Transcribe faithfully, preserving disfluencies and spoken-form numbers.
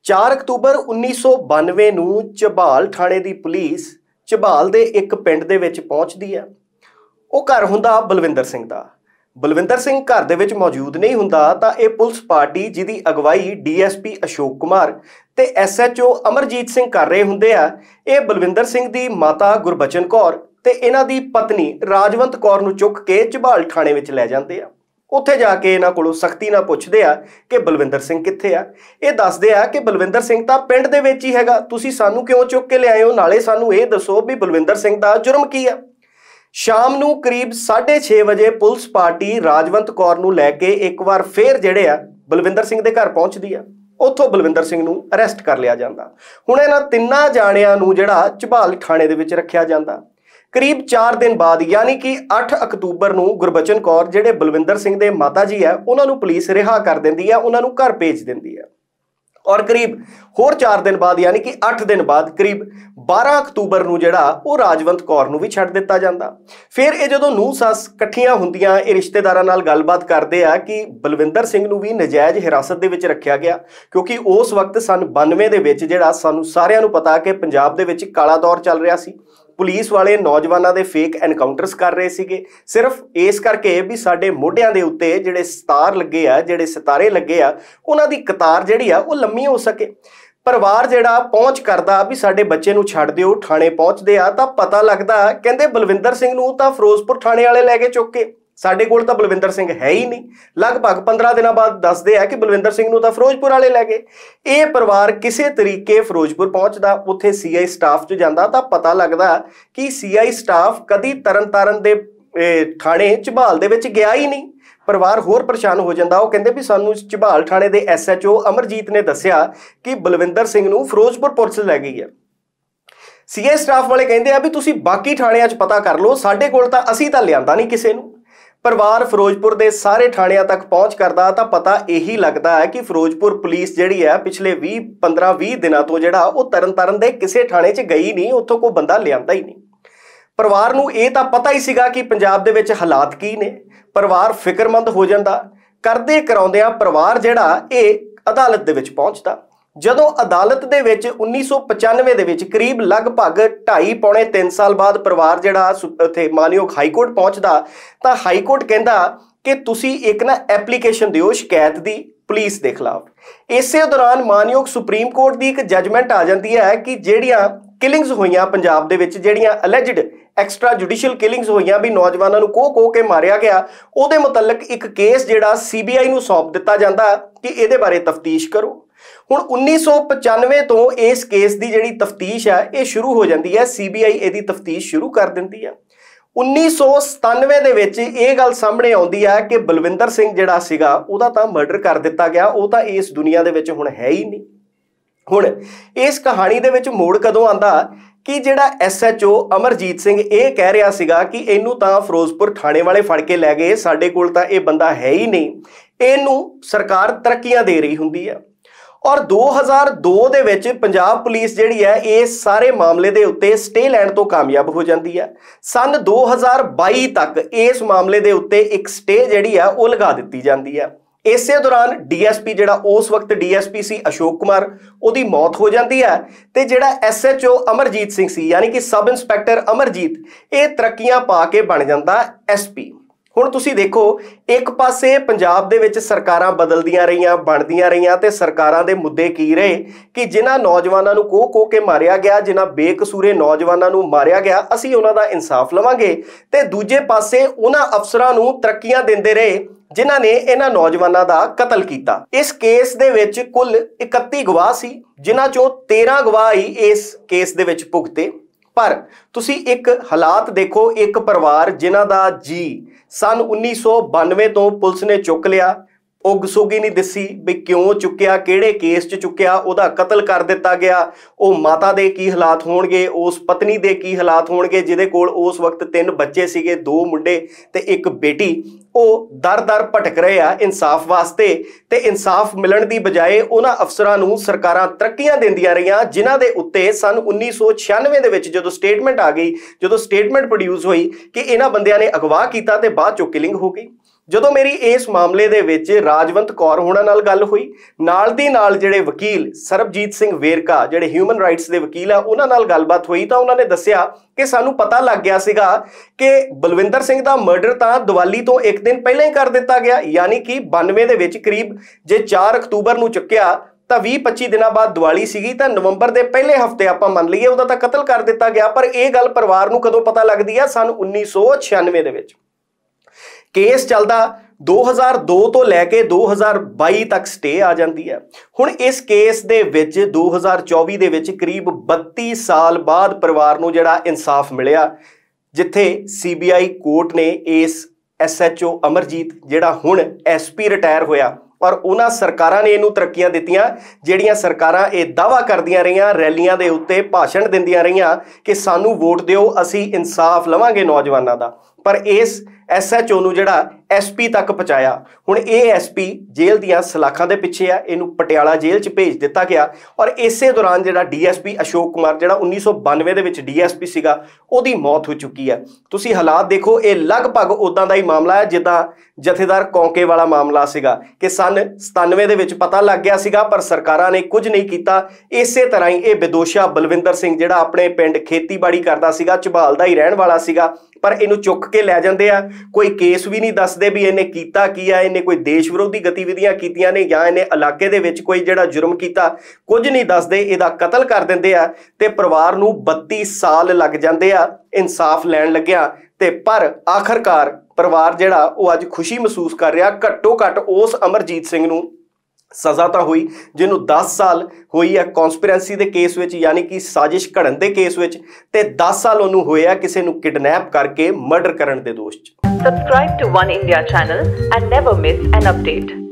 ਚਾਰ ਅਕਤੂਬਰ ਉੱਨੀ ਸੌ ਬਾਨਵੇਂ ਨੂੰ ਝਬਾਲ ਥਾਣੇ ਦੀ ਪੁਲਿਸ ਝਬਾਲ ਦੇ ਇੱਕ ਪਿੰਡ ਦੇ ਵਿੱਚ ਪਹੁੰਚਦੀ ਹੈ। ਉਹ ਘਰ ਹੁੰਦਾ ਬਲਵਿੰਦਰ ਸਿੰਘ ਦਾ। ਬਲਵਿੰਦਰ ਸਿੰਘ ਘਰ ਦੇ ਵਿੱਚ ਮੌਜੂਦ ਨਹੀਂ ਹੁੰਦਾ ਤਾਂ ਇਹ ਪੁਲਿਸ ਪਾਰਟੀ ਜਿਹਦੀ ਅਗਵਾਈ D S P Ashok Kumar ਤੇ S H O Amarjit Singh ਕਰ ਰਹੇ ਹੁੰਦੇ ਆ। ਇਹ ਬਲਵਿੰਦਰ ਸਿੰਘ ਦੀ ਮਾਤਾ ਗੁਰਬਚਨ ਕੌਰ ਤੇ ਇਹਨਾਂ ਦੀ ਪਤਨੀ ਰਾਜਵੰਤ ਕੌਰ ਨੂੰ ਚੁੱਕ ਕੇ ਝਬਾਲ ਥਾਣੇ ਵਿੱਚ ਲੈ ਜਾਂਦੇ ਆ। ਉੱਥੇ ਜਾ ਕੇ ਇਹਨਾਂ ਕੋਲੋਂ ਸਖਤੀ ਨਾਲ ਪੁੱਛਦੇ ਆ ਕਿ ਬਲਵਿੰਦਰ ਸਿੰਘ ਕਿੱਥੇ ਆ। ਇਹ ਦੱਸਦੇ ਆ ਕਿ ਬਲਵਿੰਦਰ ਸਿੰਘ ਤਾਂ ਪਿੰਡ ਦੇ ਵਿੱਚ ਹੀ ਹੈਗਾ, ਤੁਸੀਂ ਸਾਨੂੰ ਕਿਉਂ ਚੁੱਕ ਕੇ ਲਿਆਏ ਹੋ, ਨਾਲੇ ਸਾਨੂੰ ਇਹ ਦੱਸੋ ਵੀ ਬਲਵਿੰਦਰ ਸਿੰਘ ਦਾ ਜੁਰਮ ਕੀ ਆ। ਸ਼ਾਮ ਨੂੰ ਕਰੀਬ ਸਾਢੇ ਛੇ ਵਜੇ ਪੁਲਿਸ ਪਾਰਟੀ ਰਾਜਵੰਤ ਕੌਰ ਨੂੰ ਲੈ ਕੇ ਇੱਕ ਵਾਰ ਫੇਰ ਜਿਹੜੇ ਆ ਬਲਵਿੰਦਰ ਸਿੰਘ ਦੇ ਘਰ ਪਹੁੰਚਦੀ ਆ। ਉੱਥੋਂ ਬਲਵਿੰਦਰ ਸਿੰਘ ਨੂੰ ਅਰੈਸਟ ਕਰ ਲਿਆ ਜਾਂਦਾ। ਹੁਣ ਇਹਨਾਂ ਤਿੰਨਾਂ ਜਾਣਿਆਂ ਨੂੰ ਜਿਹੜਾ ਝਬਾਲ ਥਾਣੇ ਦੇ ਵਿੱਚ ਰੱਖਿਆ ਜਾਂਦਾ। ਕਰੀਬ ਚਾਰ ਦਿਨ ਬਾਅਦ ਯਾਨੀ ਕਿ ਅੱਠ ਅਕਤੂਬਰ ਨੂੰ ਗੁਰਬਚਨ ਕੌਰ ਜਿਹੜੇ ਬਲਵਿੰਦਰ ਸਿੰਘ ਦੇ ਮਾਤਾ ਜੀ ਆ ਉਹਨਾਂ ਨੂੰ ਪੁਲਿਸ ਰਿਹਾ ਕਰ ਦਿੰਦੀ ਆ, ਉਹਨਾਂ ਨੂੰ ਘਰ ਭੇਜ ਦਿੰਦੀ ਆ। ਔਰ ਕਰੀਬ ਹੋਰ ਚਾਰ ਦਿਨ ਬਾਅਦ ਯਾਨੀ ਕਿ ਅੱਠ ਦਿਨ ਬਾਅਦ ਕਰੀਬ ਬਾਰਾਂ ਅਕਤੂਬਰ ਨੂੰ ਜਿਹੜਾ ਉਹ ਰਾਜਵੰਤ ਕੌਰ ਨੂੰ ਵੀ ਛੱਡ ਦਿੱਤਾ ਜਾਂਦਾ। ਫਿਰ ਇਹ ਜਦੋਂ ਨੂੰਹ ਸੱਸ ਇਕੱਠੀਆਂ ਹੁੰਦੀਆਂ ਇਹ ਰਿਸ਼ਤੇਦਾਰਾਂ ਨਾਲ ਗੱਲਬਾਤ ਕਰਦੇ ਆ ਕਿ ਬਲਵਿੰਦਰ ਸਿੰਘ ਨੂੰ ਵੀ ਨਜਾਇਜ਼ ਹਿਰਾਸਤ ਦੇ ਵਿੱਚ ਰੱਖਿਆ ਗਿਆ, ਕਿਉਂਕਿ ਉਸ ਵਕਤ ਸਨ ਬਾਨਵੇਂ ਦੇ ਵਿੱਚ ਜਿਹੜਾ ਸਾਨੂੰ ਸਾਰਿਆਂ ਨੂੰ ਪਤਾ ਕਿ ਪੰਜਾਬ ਦੇ ਵਿੱਚ ਕਾਲਾ ਦੌਰ ਚੱਲ ਰਿਹਾ ਸੀ। ਪੁਲਿਸ ਵਾਲੇ ਨੌਜਵਾਨਾਂ ਦੇ ਫੇਕ ਐਨਕਾਊਂਟਰਸ ਕਰ ਰਹੇ ਸੀਗੇ ਸਿਰਫ ਇਸ ਕਰਕੇ ਵੀ ਸਾਡੇ ਮੋਢਿਆਂ ਦੇ ਉੱਤੇ ਜਿਹੜੇ ਸਤਾਰ ਲੱਗੇ ਆ, ਜਿਹੜੇ ਸਿਤਾਰੇ ਲੱਗੇ ਆ, ਉਹਨਾਂ ਦੀ ਕਤਾਰ ਜਿਹੜੀ ਆ ਉਹ ਲੰਮੀ ਹੋ ਸਕੇ। ਪਰਿਵਾਰ ਜਿਹੜਾ ਪਹੁੰਚ ਕਰਦਾ ਵੀ ਸਾਡੇ ਬੱਚੇ ਨੂੰ ਛੱਡ ਦਿਓ, ਥਾਣੇ ਪਹੁੰਚਦੇ ਆ ਤਾਂ ਪਤਾ ਲੱਗਦਾ ਕਹਿੰਦੇ ਬਲਵਿੰਦਰ ਸਿੰਘ ਨੂੰ ਤਾਂ ਫਿਰੋਜ਼ਪੁਰ ਥਾਣੇ ਵਾਲੇ ਲੈ ਕੇ ਚੁੱਕ ਕੇ, ਸਾਡੇ ਕੋਲ ਤਾਂ ਬਲਵਿੰਦਰ ਸਿੰਘ ਹੈ ਹੀ ਨਹੀਂ। ਲਗਭਗ ਪੰਦਰਾਂ ਦਿਨਾਂ ਬਾਅਦ ਦੱਸਦੇ ਆ ਕਿ ਬਲਵਿੰਦਰ ਸਿੰਘ ਨੂੰ ਤਾਂ ਫਿਰੋਜ਼ਪੁਰ ਵਾਲੇ ਲੈ ਗਏ। ਇਹ ਪਰਿਵਾਰ ਕਿਸੇ ਤਰੀਕੇ ਫਿਰੋਜ਼ਪੁਰ ਪਹੁੰਚਦਾ, ਉੱਥੇ ਸੀ ਆਈ ਸਟਾਫ 'ਚ ਜਾਂਦਾ ਤਾਂ ਪਤਾ ਲੱਗਦਾ ਕਿ ਸੀ ਆਈ ਸਟਾਫ ਕਦੀ ਤਰਨਤਾਰਨ ਦੇ ਥਾਣੇ ਝਬਾਲ ਦੇ ਵਿੱਚ ਗਿਆ ਹੀ ਨਹੀਂ। ਪਰਿਵਾਰ ਹੋਰ ਪਰੇਸ਼ਾਨ ਹੋ ਜਾਂਦਾ। ਉਹ ਕਹਿੰਦੇ ਵੀ ਸਾਨੂੰ ਝਬਾਲ ਥਾਣੇ ਦੇ ਐਸ ਐਚ ਓ ਅਮਰਜੀਤ ਨੇ ਦੱਸਿਆ ਕਿ ਬਲਵਿੰਦਰ ਸਿੰਘ ਨੂੰ ਫਿਰੋਜ਼ਪੁਰ ਪੁਲਿਸ ਲੈ ਗਈ ਹੈ। ਸੀ ਆਈ ਸਟਾਫ ਵਾਲੇ ਕਹਿੰਦੇ ਆ ਵੀ ਤੁਸੀਂ ਬਾਕੀ ਥਾਣਿਆਂ 'ਚ ਪਤਾ ਕਰ ਲਓ, ਸਾਡੇ ਕੋਲ ਤਾਂ ਅਸੀਂ ਤਾਂ ਲਿਆਂਦਾ ਨਹੀਂ ਕਿਸੇ ਨੂੰ। ਪਰਿਵਾਰ ਫਿਰੋਜ਼ਪੁਰ ਦੇ ਸਾਰੇ ਥਾਣਿਆਂ ਤੱਕ ਪਹੁੰਚ ਕਰਦਾ ਤਾਂ ਪਤਾ ਇਹੀ ਲੱਗਦਾ ਹੈ ਕਿ ਫਿਰੋਜ਼ਪੁਰ ਪੁਲਿਸ ਜਿਹੜੀ ਹੈ ਪਿਛਲੇ ਵੀਹ ਪੰਦਰਾਂ ਵੀਹ ਦਿਨਾਂ ਤੋਂ ਜਿਹੜਾ ਉਹ ਤਰਨਤਾਰਨ ਦੇ ਕਿਸੇ ਥਾਣੇ 'ਚ ਗਈ ਨਹੀਂ, ਉੱਥੋਂ ਕੋਈ ਬੰਦਾ ਲਿਆਂਦਾ ਹੀ ਨਹੀਂ। ਪਰਿਵਾਰ ਨੂੰ ਇਹ ਤਾਂ ਪਤਾ ਹੀ ਸੀਗਾ ਕਿ ਪੰਜਾਬ ਦੇ ਵਿੱਚ ਹਾਲਾਤ ਕੀ ਨੇ। ਪਰਿਵਾਰ ਫਿਕਰਮੰਦ ਹੋ ਜਾਂਦਾ। ਕਰਦੇ ਕਰਾਉਂਦਿਆਂ ਪਰਿਵਾਰ ਜਿਹੜਾ ਇਹ ਅਦਾਲਤ ਦੇ ਵਿੱਚ ਪਹੁੰਚਦਾ। ਜਦੋਂ ਅਦਾਲਤ ਦੇ ਵਿੱਚ ਉੱਨੀ ਸੌ ਪਚਾਨਵੇਂ ਦੇ ਵਿੱਚ ਕਰੀਬ ਲਗਭਗ ਢਾਈ ਪੌਣੇ ਤਿੰਨ ਸਾਲ ਬਾਅਦ ਪਰਿਵਾਰ ਜਿਹੜਾ ਉੱਥੇ ਮਾਨਯੋਗ ਹਾਈਕੋਰਟ ਪਹੁੰਚਦਾ ਤਾਂ ਹਾਈਕੋਰਟ ਕਹਿੰਦਾ ਕਿ ਤੁਸੀਂ ਇੱਕ ਨਾ ਐਪਲੀਕੇਸ਼ਨ ਦਿਓ ਸ਼ਿਕਾਇਤ ਦੀ ਪੁਲਿਸ ਦੇ ਖਿਲਾਫ। ਇਸੇ ਦੌਰਾਨ ਮਾਨਯੋਗ ਸੁਪਰੀਮ ਕੋਰਟ ਦੀ ਇੱਕ ਜੱਜਮੈਂਟ ਆ ਜਾਂਦੀ ਹੈ ਕਿ ਜਿਹੜੀਆਂ ਕਿਲਿੰਗਸ ਹੋਈਆਂ ਪੰਜਾਬ ਦੇ ਵਿੱਚ, ਜਿਹੜੀਆਂ ਅਲੈਜਡ ਐਕਸਟਰਾ ਜੁਡੀਸ਼ੀਅਲ ਕਿਲਿੰਗਸ ਹੋਈਆਂ ਵੀ ਨੌਜਵਾਨਾਂ ਨੂੰ ਕੋਹ ਕੋਹ ਕੇ ਮਾਰਿਆ ਗਿਆ, ਉਹਦੇ ਮੁਤਲਕ ਇੱਕ ਕੇਸ ਜਿਹੜਾ ਸੀ ਬੀ ਆਈ ਨੂੰ ਸੌਂਪ ਦਿੱਤਾ ਜਾਂਦਾ ਕਿ ਇਹਦੇ ਬਾਰੇ ਤਫਤੀਸ਼ ਕਰੋ। ਹੁਣ ਉੱਨੀ ਸੌ ਪਚਾਨਵੇਂ ਤੋਂ ਇਸ ਕੇਸ ਦੀ ਜਿਹੜੀ ਤਫਤੀਸ਼ ਹੈ ਇਹ ਸ਼ੁਰੂ ਹੋ ਜਾਂਦੀ ਹੈ। ਸੀ ਬੀ ਆਈ ਇਹਦੀ ਤਫਤੀਸ਼ ਸ਼ੁਰੂ ਕਰ ਦਿੰਦੀ ਹੈ। ਉੱਨੀ ਸੌ ਸਤਾਨਵੇਂ ਦੇ ਵਿੱਚ ਇਹ ਗੱਲ ਸਾਹਮਣੇ ਆਉਂਦੀ ਹੈ ਕਿ ਬਲਵਿੰਦਰ ਸਿੰਘ ਜਿਹੜਾ ਸੀਗਾ ਉਹਦਾ ਤਾਂ ਮਰਡਰ ਕਰ ਦਿੱਤਾ ਗਿਆ, ਉਹ ਤਾਂ ਇਸ ਦੁਨੀਆ ਦੇ ਵਿੱਚ ਹੁਣ ਹੈ ਹੀ ਨਹੀਂ। ਹੁਣ ਇਸ ਕਹਾਣੀ ਦੇ ਵਿੱਚ ਮੋੜ ਕਦੋਂ ਆਂਦਾ ਕਿ ਜਿਹੜਾ S H O Amarjit Singh ਇਹ ਕਹਿ ਰਿਹਾ ਸੀਗਾ ਕਿ ਇਹਨੂੰ ਤਾਂ ਫਿਰੋਜ਼ਪੁਰ ਥਾਣੇ ਵਾਲੇ ਫੜ ਕੇ ਲੈ ਗਏ, ਸਾਡੇ ਕੋਲ ਤਾਂ ਇਹ ਬੰਦਾ ਹੈ ਹੀ ਨਹੀਂ। ਇਹਨੂੰ ਸਰਕਾਰ ਤਰੱਕੀਆਂ ਦੇ ਰਹੀ ਹੁੰਦੀ ਹੈ। ਔਰ ਦੋ ਹਜ਼ਾਰ ਦੋ ਦੇ ਵਿੱਚ ਪੰਜਾਬ ਪੁਲਿਸ ਜਿਹੜੀ ਹੈ ਇਸ ਸਾਰੇ ਮਾਮਲੇ ਦੇ ਉੱਤੇ ਸਟੇ ਲੈਣ ਤੋਂ ਕਾਮਯਾਬ ਹੋ ਜਾਂਦੀ ਹੈ। ਸੰਨ ਦੋ ਹਜ਼ਾਰ ਬਾਈ ਤੱਕ ਇਸ ਮਾਮਲੇ ਦੇ ਉੱਤੇ ਇੱਕ ਸਟੇ ਜਿਹੜੀ ਆ ਉਹ ਲਗਾ ਦਿੱਤੀ ਜਾਂਦੀ ਹੈ। ਇਸੇ ਦੌਰਾਨ ਡੀ ਐਸ ਪੀ ਜਿਹੜਾ ਉਸ ਵਕਤ ਡੀ ਐਸ ਪੀ ਸੀ ਅਸ਼ੋਕ ਕੁਮਾਰ, ਉਹਦੀ ਮੌਤ ਹੋ ਜਾਂਦੀ ਹੈ ਤੇ ਜਿਹੜਾ S H O Amarjit Singh ਸੀ ਯਾਨੀ ਕਿ ਸਬ ਇੰਸਪੈਕਟਰ ਅਮਰਜੀਤ, ਇਹ ਤਰੱਕੀਆਂ ਪਾ ਕੇ ਬਣ ਜਾਂਦਾ ਐਸ ਪੀ। ਹੁਣ ਤੁਸੀਂ ਦੇਖੋ ਇੱਕ ਪਾਸੇ ਪੰਜਾਬ ਦੇ ਵਿੱਚ ਸਰਕਾਰਾਂ ਬਦਲਦੀਆਂ ਰਹੀਆਂ, ਬਣਦੀਆਂ ਰਹੀਆਂ ਤੇ ਸਰਕਾਰਾਂ ਦੇ ਮੁੱਦੇ ਕੀ ਰਹੇ ਕਿ ਜਿਨ੍ਹਾਂ ਨੌਜਵਾਨਾਂ ਨੂੰ ਕੋਹ ਕੋਹ ਕੇ ਮਾਰਿਆ ਗਿਆ, ਜਿਨ੍ਹਾਂ ਬੇਕਸੂਰੇ ਨੌਜਵਾਨਾਂ ਨੂੰ ਮਾਰਿਆ ਗਿਆ, ਅਸੀਂ ਉਹਨਾਂ ਦਾ ਇਨਸਾਫ ਲਵਾਂਗੇ। ਤੇ ਦੂਜੇ ਪਾਸੇ ਉਹਨਾਂ ਅਫਸਰਾਂ ਨੂੰ ਤਰੱਕੀਆਂ ਦਿੰਦੇ ਰਹੇ ਜਿਨ੍ਹਾਂ ਨੇ ਇਹਨਾਂ ਨੌਜਵਾਨਾਂ ਦਾ ਕਤਲ ਕੀਤਾ। ਇਸ ਕੇਸ ਦੇ ਵਿੱਚ ਕੁੱਲ ਇਕੱਤੀ ਗਵਾਹ ਸੀ, ਜਿਨ੍ਹਾਂ ਚੋਂ ਤੇਰਾਂ ਗਵਾਹ ਹੀ ਇਸ ਕੇਸ ਦੇ ਵਿੱਚ ਭੁਗਤੇ। ਪਰ ਤੁਸੀਂ ਇੱਕ ਹਾਲਾਤ ਦੇਖੋ, ਇੱਕ ਪਰਿਵਾਰ ਜਿਨ੍ਹਾਂ ਦਾ ਜੀ ਸੰਨ ਉੱਨੀ ਸੌ ਬਾਨਵੇਂ ਤੋਂ ਪੁਲਿਸ ਨੇ ਚੁੱਕ ਲਿਆ, ਉਗ ਸੁਗੀ ਨਹੀਂ ਦਿਸੀ ਵੀ ਕਿਉਂ ਚੁੱਕਿਆ, ਕਿਹੜੇ ਕੇਸ 'ਚ ਚੁੱਕਿਆ, ਉਹਦਾ ਕਤਲ ਕਰ ਦਿੱਤਾ ਗਿਆ। ਉਹ ਮਾਤਾ ਦੇ ਕੀ ਹਾਲਾਤ ਹੋਣਗੇ, ਉਸ ਪਤਨੀ ਦੇ ਕੀ ਹਾਲਾਤ ਹੋਣਗੇ ਜਿਹਦੇ ਕੋਲ ਉਸ ਵਕਤ ਤਿੰਨ ਬੱਚੇ ਸੀਗੇ, ਦੋ ਮੁੰਡੇ ਤੇ ਇੱਕ ਬੇਟੀ। ਉਹ ਦਰ ਦਰ ਭਟਕ ਰਹੇ ਆ ਇਨਸਾਫ ਵਾਸਤੇ ਤੇ ਇਨਸਾਫ ਮਿਲਣ ਦੀ ਬਜਾਏ ਉਹਨਾਂ ਅਫਸਰਾਂ ਨੂੰ ਸਰਕਾਰਾਂ ਤਰੱਕੀਆਂ ਦਿੰਦੀਆਂ ਰਹੀਆਂ ਜਿਨ੍ਹਾਂ ਦੇ ਉੱਤੇ ਸੰਨ ਉੱਨੀ ਸੌ ਛਿਆਨਵੇਂ ਦੇ ਵਿੱਚ ਜਦੋਂ ਸਟੇਟਮੈਂਟ ਆ ਗਈ, ਜਦੋਂ ਸਟੇਟਮੈਂਟ ਪ੍ਰੋਡਿਊਸ ਹੋਈ ਕਿ ਇਹਨਾਂ ਬੰਦਿਆਂ ਨੇ ਅਗਵਾ ਕੀਤਾ ਤੇ ਬਾਅਦ ਚੋਂ ਕਿਲਿੰਗ ਹੋ ਗਈ। ਜਦੋਂ ਮੇਰੀ ਇਸ ਮਾਮਲੇ ਦੇ ਵਿੱਚ ਰਾਜਵੰਤ ਕੌਰ ਹੋਣਾ ਨਾਲ ਗੱਲ ਹੋਈ, ਨਾਲ ਦੀ ਨਾਲ ਜਿਹੜੇ ਵਕੀਲ ਸਰਬਜੀਤ ਸਿੰਘ ਵੇਰਕਾ ਜਿਹੜੇ ਹਿਊਮਨ ਰਾਈਟਸ ਦੇ ਵਕੀਲ ਆ ਉਹਨਾਂ ਨਾਲ ਗੱਲਬਾਤ ਹੋਈ ਤਾਂ ਉਹਨਾਂ ਨੇ ਦੱਸਿਆ ਕਿ ਸਾਨੂੰ ਪਤਾ ਲੱਗ ਗਿਆ ਸੀਗਾ ਕਿ ਬਲਵਿੰਦਰ ਸਿੰਘ ਦਾ ਮਰਡਰ ਤਾਂ ਦੀਵਾਲੀ ਤੋਂ ਇੱਕ ਦਿਨ ਪਹਿਲਾਂ ਹੀ ਕਰ ਦਿੱਤਾ ਗਿਆ, ਯਾਨੀ ਕਿ ਬਾਨਵੇਂ ਦੇ ਵਿੱਚ ਕਰੀਬ ਜੇ ਚਾਰ ਅਕਤੂਬਰ ਨੂੰ ਚੁੱਕਿਆ ਤਾਂ ਵੀਹ ਪੱਚੀ ਦਿਨਾਂ ਬਾਅਦ ਦੀਵਾਲੀ ਸੀਗੀ ਤਾਂ ਨਵੰਬਰ ਦੇ ਪਹਿਲੇ ਹਫਤੇ ਆਪਾਂ ਮੰਨ ਲਈਏ ਉਹਦਾ ਤਾਂ ਕਤਲ ਕਰ ਦਿੱਤਾ ਗਿਆ। ਪਰ ਇਹ ਗੱਲ ਪਰਿਵਾਰ ਨੂੰ ਕਦੋਂ ਪਤਾ ਲੱਗਦੀ ਆ? ਸਨ ਉੱਨੀ ਸੌ ਛਿਆਨਵੇਂ ਦੇ ਵਿੱਚ। ਕੇਸ ਚੱਲਦਾ ਦੋ ਹਜ਼ਾਰ ਦੋ ਤੋਂ ਲੈ ਕੇ ਦੋ ਹਜ਼ਾਰ ਬਾਈ ਤੱਕ ਸਟੇ ਆ ਜਾਂਦੀ ਹੈ। ਹੁਣ ਇਸ ਕੇਸ ਦੇ ਵਿੱਚ ਦੋ ਹਜ਼ਾਰ ਚੌਵੀ ਦੇ ਵਿੱਚ ਕਰੀਬ ਬੱਤੀ ਸਾਲ ਬਾਅਦ ਪਰਿਵਾਰ ਨੂੰ ਜਿਹੜਾ ਇਨਸਾਫ ਮਿਲਿਆ, ਜਿੱਥੇ ਸੀ ਬੀ ਆਈ ਕੋਰਟ ਨੇ ਇਸ ਐਸ ਐਚ ਓ ਅਮਰਜੀਤ ਜਿਹੜਾ ਹੁਣ ਐਸ ਪੀ ਰਿਟਾਇਰ ਹੋਇਆ ਔਰ ਉਹਨਾਂ ਸਰਕਾਰਾਂ ਨੇ ਇਹਨੂੰ ਤਰੱਕੀਆਂ ਦਿੱਤੀਆਂ ਜਿਹੜੀਆਂ ਸਰਕਾਰਾਂ ਇਹ ਦਾਅਵਾ ਕਰਦੀਆਂ ਰਹੀਆਂ, ਰੈਲੀਆਂ ਦੇ ਉੱਤੇ ਭਾਸ਼ਣ ਦਿੰਦੀਆਂ ਰਹੀਆਂ ਕਿ ਸਾਨੂੰ ਵੋਟ ਦਿਓ, ਅਸੀਂ ਇਨਸਾਫ ਲਵਾਂਗੇ ਨੌਜਵਾਨਾਂ ਦਾ। ਪਰ ਇਸ ਐਸ ਐਚ ਓ ਨੂੰ ਜਿਹੜਾ ਐਸ ਪੀ ਤੱਕ ਪਹੁੰਚਾਇਆ। ਹੁਣ ਇਹ ਐਸ ਪੀ ਜੇਲ੍ਹ ਦੀਆਂ ਸਲਾਖਾਂ ਦੇ ਪਿੱਛੇ ਆ, ਇਹਨੂੰ ਪਟਿਆਲਾ ਜੇਲ੍ਹ 'ਚ ਭੇਜ ਦਿੱਤਾ ਗਿਆ ਔਰ ਇਸੇ ਦੌਰਾਨ ਜਿਹੜਾ D S P Ashok Kumar ਜਿਹੜਾ ਉੱਨੀ ਸੌ ਬਾਨਵੇਂ ਦੇ ਵਿੱਚ ਡੀ ਐਸ ਪੀ ਸੀਗਾ, ਉਹਦੀ ਮੌਤ ਹੋ ਚੁੱਕੀ ਹੈ। ਤੁਸੀਂ ਹਾਲਾਤ ਦੇਖੋ, ਇਹ ਲਗਭਗ ਉਦਾਂ ਦਾ ਹੀ ਮਾਮਲਾ ਹੈ ਜਿੱਦਾਂ ਜਥੇਦਾਰ ਕੌਂਕੇ ਵਾਲਾ ਮਾਮਲਾ ਸੀਗਾ ਕਿ ਸਨ ਸਤਾਨਵੇਂ ਦੇ ਵਿੱਚ ਪਤਾ ਲੱਗ ਗਿਆ ਸੀਗਾ ਪਰ ਸਰਕਾਰਾਂ ਨੇ ਕੁਝ ਨਹੀਂ ਕੀਤਾ। ਇਸੇ ਤਰ੍ਹਾਂ ਹੀ ਇਹ ਬੇਦੋਸ਼ਾ ਬਲਵਿੰਦਰ ਸਿੰਘ ਜਿਹੜਾ ਆਪਣੇ ਪਿੰਡ ਖੇਤੀਬਾੜੀ ਕਰਦਾ ਸੀਗਾ, ਝਬਾਲ ਦਾ ਹੀ ਰਹਿਣ ਵਾਲਾ ਸੀਗਾ, ਪਰ ਇਹਨੂੰ ਚੁੱਕ ਕੇ ਲੈ ਜਾਂਦੇ ਆ। ਕੋਈ ਕੇਸ ਵੀ ਨਹੀਂ ਦੱਸਦੇ ਵੀ ਇਹਨੇ ਕੀਤਾ ਕੀ ਆ, ਇਹਨੇ ਕੋਈ ਦੇਸ਼ ਵਿਰੋਧੀ ਗਤੀਵਿਧੀਆਂ ਕੀਤੀਆਂ ਨੇ ਜਾਂ ਇਹਨੇ ਇਲਾਕੇ ਦੇ ਵਿੱਚ ਕੋਈ ਜਿਹੜਾ ਜੁਰਮ ਕੀਤਾ, ਕੁਝ ਨਹੀਂ ਦੱਸਦੇ, ਇਹਦਾ ਕਤਲ ਕਰ ਦਿੰਦੇ ਆ ਤੇ ਪਰਿਵਾਰ ਨੂੰ ਬੱਤੀ ਸਾਲ ਲੱਗ ਜਾਂਦੇ ਆ ਇਨਸਾਫ ਲੈਣ ਲੱਗਿਆ। ਤੇ ਪਰ ਆਖਰਕਾਰ ਪਰਿਵਾਰ ਜਿਹੜਾ ਉਹ ਅੱਜ ਖੁਸ਼ੀ ਮਹਿਸੂਸ ਕਰ ਰਿਹਾ। ਘੱਟੋ ਘੱਟ ਉਸ ਅਮਰਜੀਤ ਸਿੰਘ ਨੂੰ ਸਜ਼ਾ ਤਾਂ ਹੋਈ ਜਿਹਨੂੰ ਦਸ ਸਾਲ ਹੋਈ ਹੈ ਕੌਨਸਪੀਰੈਂਸੀ ਦੇ ਕੇਸ ਵਿੱਚ, ਯਾਨੀ ਕਿ ਸਾਜ਼ਿਸ਼ ਘੜਨ ਦੇ ਕੇਸ ਵਿੱਚ, ਤੇ ਦਸ ਸਾਲ ਉਹਨੂੰ ਹੋਏ ਆ ਕਿਸੇ ਨੂੰ ਕਿਡਨੈਪ ਕਰਕੇ ਮਰਡਰ ਕਰਨ ਦੇ ਦੋਸ਼ 'ਚ। Subscribe to One India channel and never miss an update.